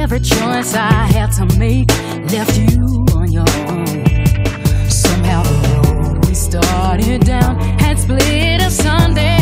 Every choice I had to make left you on your own. Somehow the road we started down had split asunder.